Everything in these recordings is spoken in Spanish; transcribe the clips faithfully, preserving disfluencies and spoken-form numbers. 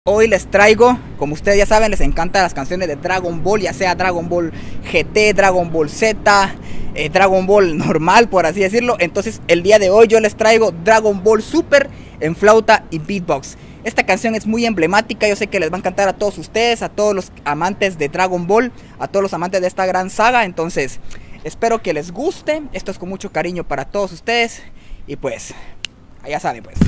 Hoy les traigo, como ustedes ya saben, les encantan las canciones de Dragon Ball, ya sea Dragon Ball G T, Dragon Ball Z, eh, Dragon Ball normal, por así decirlo. Entonces el día de hoy yo les traigo Dragon Ball Super en flauta y beatbox. Esta canción es muy emblemática, yo sé que les va a encantar a todos ustedes, a todos los amantes de Dragon Ball, a todos los amantes de esta gran saga. Entonces espero que les guste, esto es con mucho cariño para todos ustedes. Y pues, ya saben pues.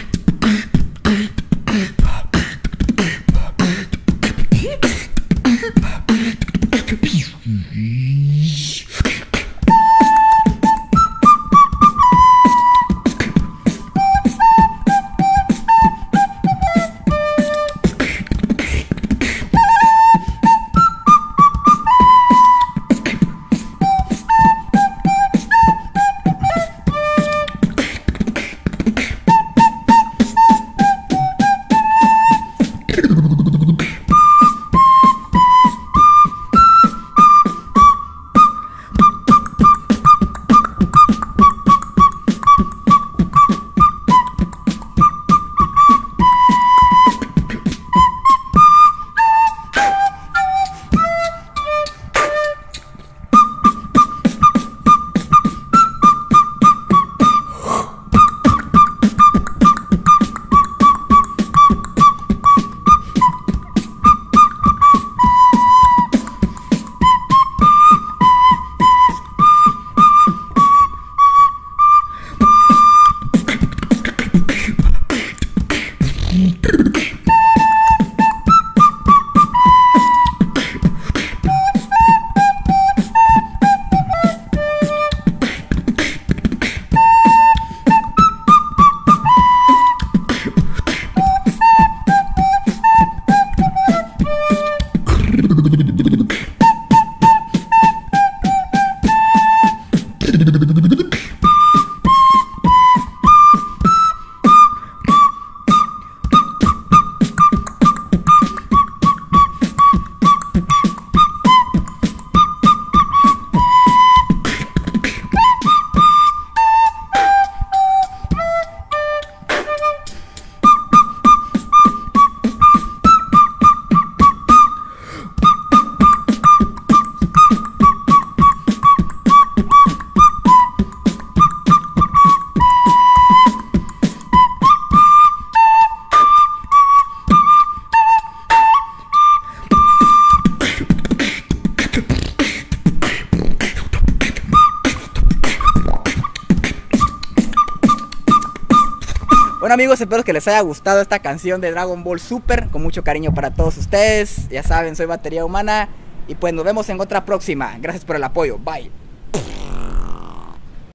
Bueno amigos, espero que les haya gustado esta canción de Dragon Ball Super, con mucho cariño para todos ustedes. Ya saben, soy Batería Humana y pues nos vemos en otra próxima. Gracias por el apoyo, bye.